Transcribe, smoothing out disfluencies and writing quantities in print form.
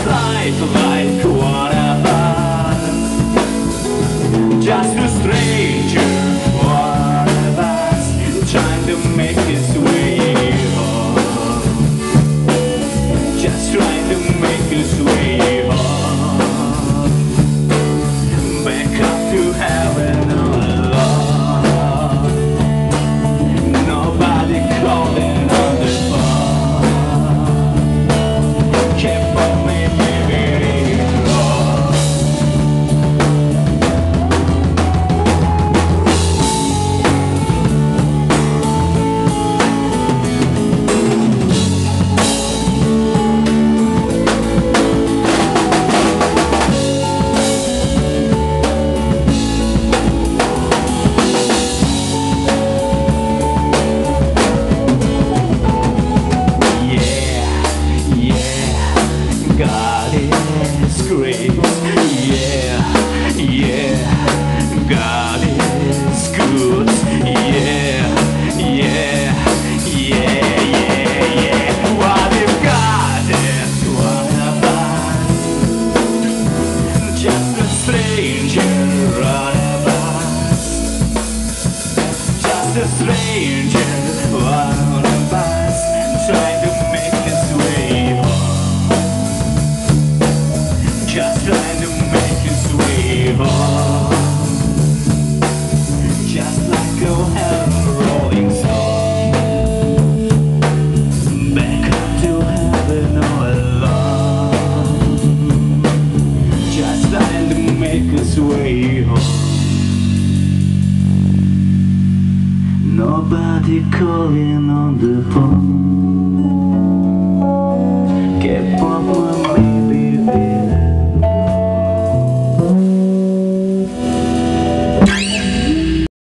life like one of us, just a stranger, one of us, trying to make his way home, just trying to make his way home, back up to heaven alone. Nobody calling on the phone, keep on me, baby, God is great, yeah, yeah, God is good, yeah, yeah, yeah, yeah, yeah. What if God is one of us, just a stranger, one of us, just a stranger, one of us, trying to make his way home, just trying to make his way home, just like a rolling stone, back up to heaven all alone, just trying to make his way home. Nobody calling on the phone.